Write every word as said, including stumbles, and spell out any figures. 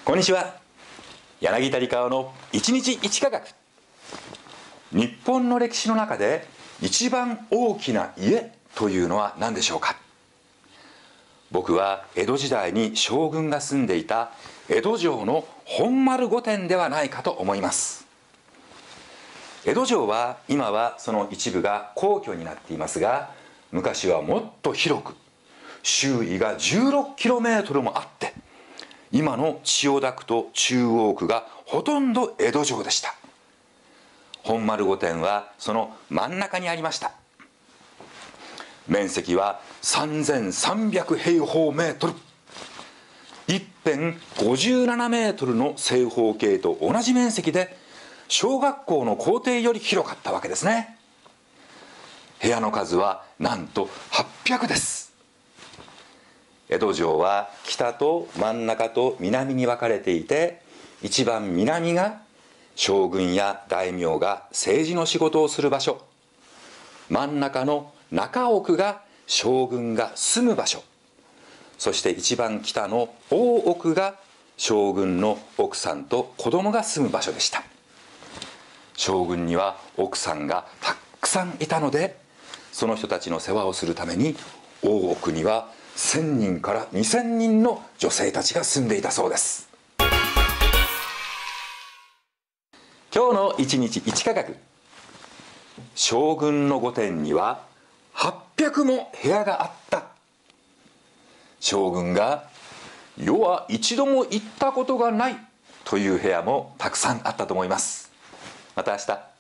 こんにちは。柳田理香の一日一科学。日本の歴史の中で一番大きな家というのは何でしょうか。僕は江戸時代に将軍が住んでいた江戸城の本丸御殿ではないかと思います。江戸城は今はその一部が皇居になっていますが、昔はもっと広く周囲がじゅうろくキロメートルもあって、今の千代田区と中央区がほとんど江戸城でした。本丸御殿はその真ん中にありました。面積はさんぜんさんびゃくへいほうメートル、一辺ごじゅうななメートルの正方形と同じ面積で小学校の校庭より広かったわけですね。部屋の数はなんとはっぴゃくです。江戸城は北と真ん中と南に分かれていて、一番南が将軍や大名が政治の仕事をする場所、真ん中の中奥が将軍が住む場所、そして一番北の大奥が将軍の奥さんと子供が住む場所でした。将軍には奥さんがたくさんいたので、その人たちの世話をするために大奥にはせんにんからにせんにんの女性たちが住んでいたそうです。今日の一日一科学。将軍の御殿にははっぴゃくも部屋があった。将軍が世は一度も行ったことがないという部屋もたくさんあったと思います。また明日。